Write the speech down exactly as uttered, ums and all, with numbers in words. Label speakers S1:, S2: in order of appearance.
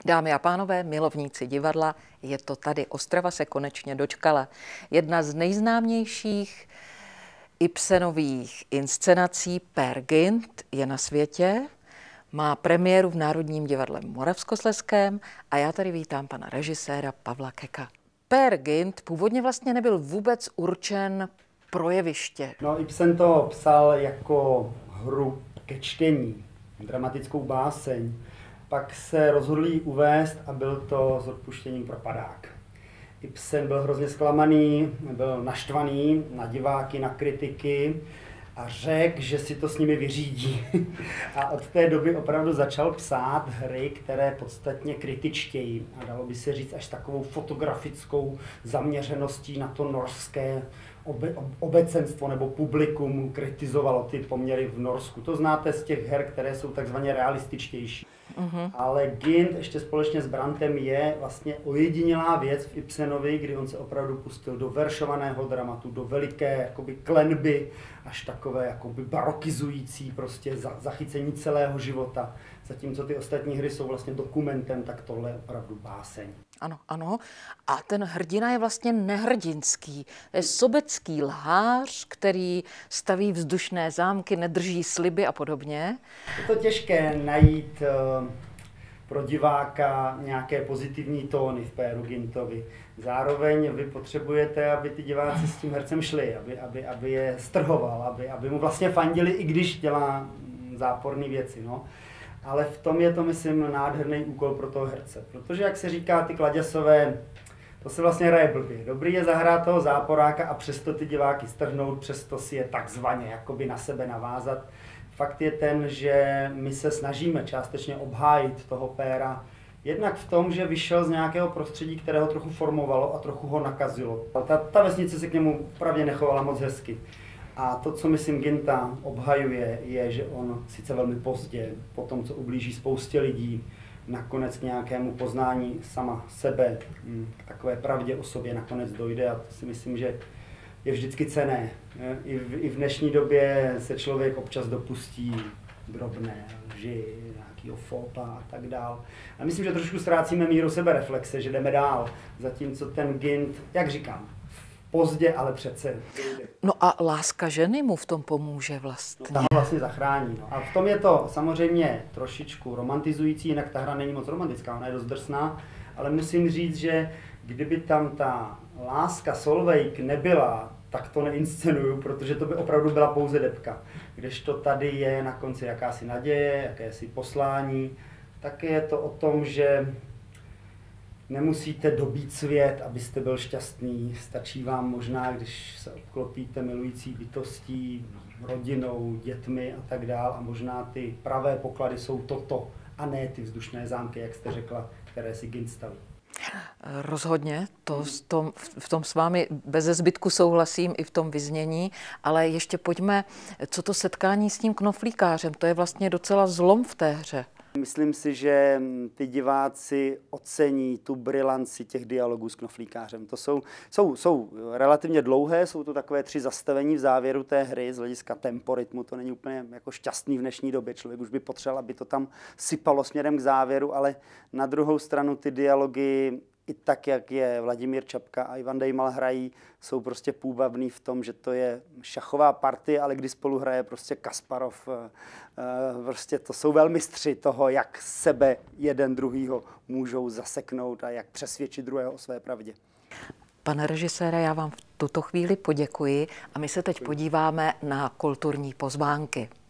S1: Dámy a pánové, milovníci divadla, je to tady. Ostrava se konečně dočkala. Jedna z nejznámějších Ibsenových inscenací Peer Gynt je na světě. Má premiéru v Národním divadle Moravskoslezském a já tady vítám pana režiséra Pavla Keka. Peer Gynt původně vlastně nebyl vůbec určen pro jeviště.
S2: No, Ibsen to psal jako hru ke čtení, dramatickou báseň. Pak se rozhodl ji uvést a byl to s odpuštěním propadák. Ibsen byl hrozně zklamaný, byl naštvaný na diváky, na kritiky a řekl, že si to s nimi vyřídí. A od té doby opravdu začal psát hry, které podstatně kritičtějí. A dalo by se říct až takovou fotografickou zaměřeností na to norské obe, obecenstvo nebo publikum kritizovalo ty poměry v Norsku. To znáte z těch her, které jsou takzvaně realističtější. Uh-huh. Ale Gynt ještě společně s Brandtem je vlastně ojedinělá věc v Ibsenovi, kdy on se opravdu pustil do veršovaného dramatu, do veliké jakoby klenby, až takové jakoby barokizující prostě za, zachycení celého života. Zatímco ty ostatní hry jsou vlastně dokumentem, tak tohle je opravdu báseň.
S1: Ano, ano. A ten hrdina je vlastně nehrdinský. Je sobecký lhář, který staví vzdušné zámky, nedrží sliby a podobně.
S2: Je to těžké najít uh, pro diváka nějaké pozitivní tóny v Peeru Gyntovi. Zároveň vy potřebujete, aby ty diváci s tím hercem šli, aby, aby, aby je strhoval, aby, aby mu vlastně fandili, i když dělá záporné věci. No. Ale v tom je to, myslím, nádherný úkol pro toho herce. Protože, jak se říká, ty kladěsové, to se vlastně hraje blbě. Dobrý je zahrát toho záporáka a přesto ty diváky strhnout, přesto si je takzvaně jakoby na sebe navázat. Fakt je ten, že my se snažíme částečně obhájit toho Péra, jednak v tom, že vyšel z nějakého prostředí, které ho trochu formovalo a trochu ho nakazilo. Ta, ta vesnice se k němu pravdě nechovala moc hezky. A to, co myslím Gynta obhajuje, je, že on sice velmi pozdě, po tom, co ublíží spoustě lidí, nakonec k nějakému poznání sama sebe, k takové pravdě o sobě nakonec dojde a to si myslím, že je vždycky cenné. I v, i v dnešní době se člověk občas dopustí drobné lži, nějakýho fópa a tak dál. A myslím, že trošku ztrácíme míru sebereflexe, že jdeme dál, zatímco ten Gynt, jak říkám, pozdě, ale přece.
S1: No a láska ženy mu v tom pomůže vlastně.
S2: No, ta ho vlastně zachrání. No. A v tom je to samozřejmě trošičku romantizující, jinak ta hra není moc romantická, ona je dost drsná, ale musím říct, že kdyby tam ta láska Solveig nebyla, tak to neinscenuju, protože to by opravdu byla pouze debka. Kdežto tady je na konci jakási naděje, jakési poslání, tak je to o tom, že nemusíte dobít svět, abyste byl šťastný. Stačí vám možná, když se obklopíte milující bytostí, rodinou, dětmi a tak dál. A možná ty pravé poklady jsou toto, a ne ty vzdušné zámky, jak jste řekla, které si Gynt staví.
S1: Rozhodně, to v tom, v tom s vámi beze zbytku souhlasím i v tom vyznění, ale ještě pojďme, co to setkání s tím knoflíkářem, to je vlastně docela zlom v té hře.
S2: Myslím si, že ty diváci ocení tu brilanci těch dialogů s knoflíkářem. To jsou, jsou, jsou relativně dlouhé, jsou to takové tři zastavení v závěru té hry, z hlediska temporytmu to není úplně jako šťastný v dnešní době. Člověk už by potřeboval, aby to tam sypalo směrem k závěru, ale na druhou stranu ty dialogy, i tak, jak je Vladimír Čapka a Ivan Dejmal hrají, jsou prostě půvabný v tom, že to je šachová partie, ale kdy spolu hraje prostě Kasparov. Prostě to jsou velmistři toho, jak sebe jeden druhýho můžou zaseknout a jak přesvědčit druhého o své pravdě.
S1: Pane režisére, já vám v tuto chvíli poděkuji a my se teď podíváme na kulturní pozvánky.